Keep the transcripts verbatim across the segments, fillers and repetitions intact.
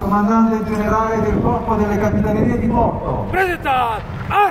Comandante generale del Corpo delle Capitanerie di Porto. Presentato! Ah!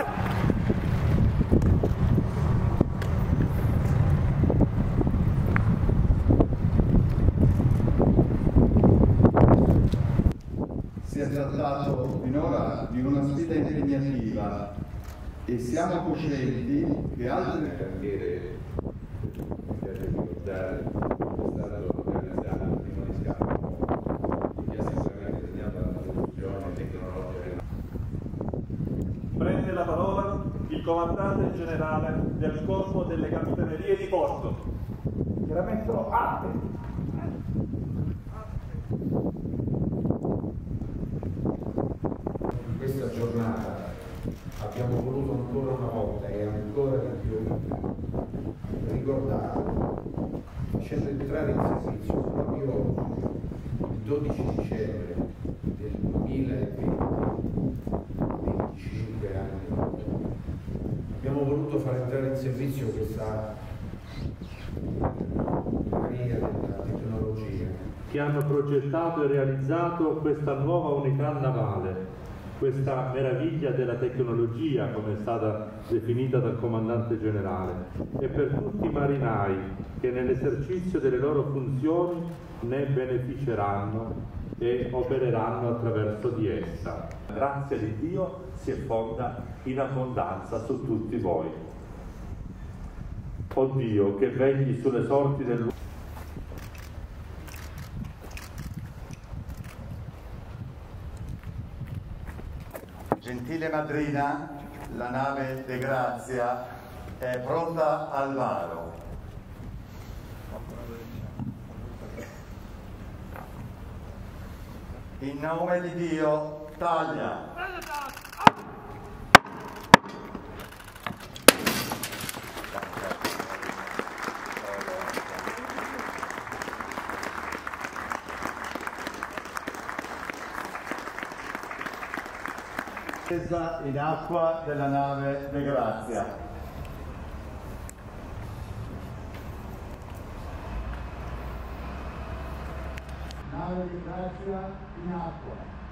Si è trattato finora di una sfida impegnativa e siamo coscienti che altre carriere per ricordare è stato organizzato il primo di scambio che ha sicuramente segnato la produzione tecnologica. Prende la parola il comandante generale del Corpo delle Capitanerie di Porto. Chiaramento arte. In questa giornata abbiamo voluto ancora una volta e ancora di più ricordare, facendo entrare in servizio proprio oggi, il dodici dicembre del duemilaventi, venticinque anni dopo, abbiamo voluto far entrare in servizio questa mania della tecnologia che hanno progettato e realizzato questa nuova unità navale, questa meraviglia della tecnologia, come è stata definita dal comandante generale, e per tutti i marinai che nell'esercizio delle loro funzioni ne beneficeranno e opereranno attraverso di essa. La grazia di Dio si effonda in abbondanza su tutti voi. O Dio, che vegli sulle sorti del Gentile madrina, la nave De Grazia è pronta al varo. In nome di Dio, taglia! Scesa in acqua della nave De Grazia. Nave De Grazia in acqua.